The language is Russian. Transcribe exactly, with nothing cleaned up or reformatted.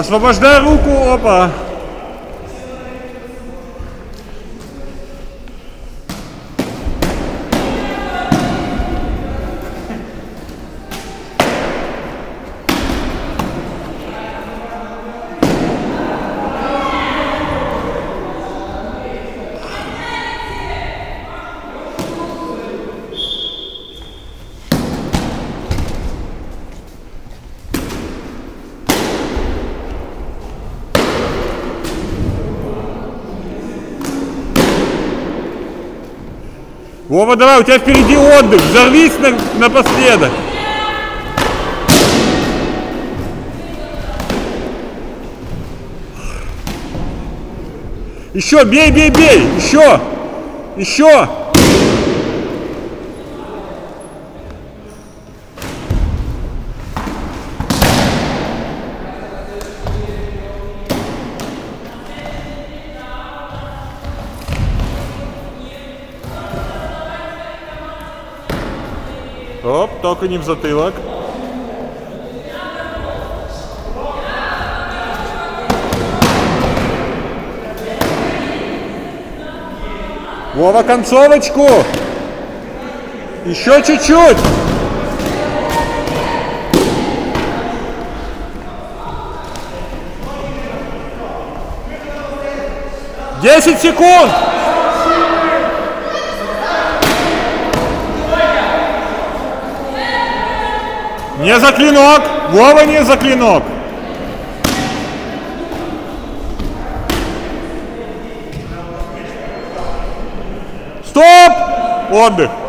Освобождай руку, опа. Вова, давай, у тебя впереди отдых, взорвись на, напоследок. Еще, бей, бей, бей, еще, еще. Оп, только не в затылок. Вова, концовочку. Еще чуть-чуть. Десять секунд. Не за клинок! Вова, не за клинок! Стоп! Отдых!